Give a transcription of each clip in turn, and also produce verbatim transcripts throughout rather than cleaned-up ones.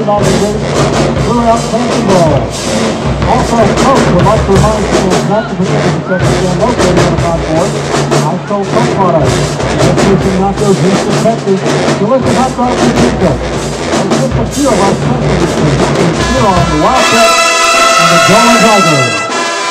on the gate throughout Canton Ball. Also, Coke would like to remind fans not to forget the second stand located on the concourse. Ice Cold Coke products. Introducing nachos disinfected. Delicious hot dogs and pizza. And just a few of our special dishes here on the Wildcat and the Golden Tigers.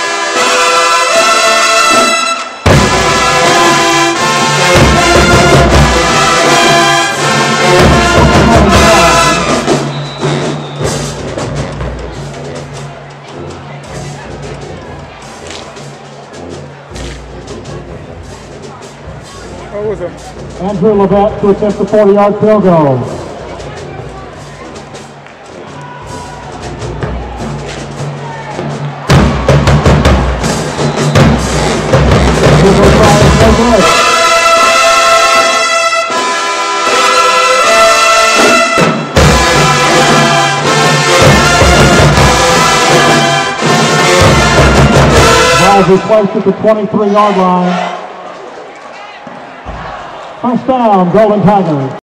What was it? Andrew Levette to attempt the forty-yard field goal. Ball is placed at the twenty-three yard line. First down, Golden Tigers.